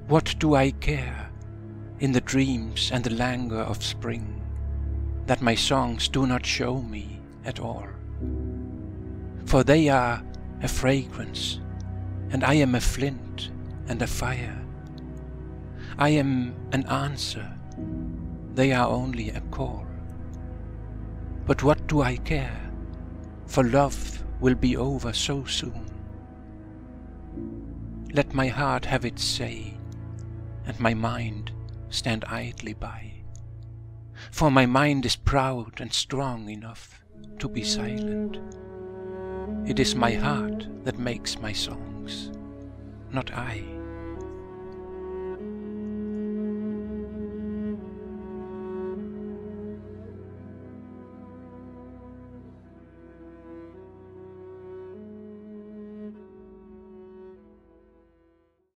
What do I care, in the dreams and the languor of spring, that my songs do not show me at all? For they are a fragrance, and I am a flint and a fire. I am an answer, they are only a call. But what do I care, for love will be over so soon. Let my heart have its say, and my mind stand idly by, for my mind is proud and strong enough to be silent. It is my heart that makes my songs, not I.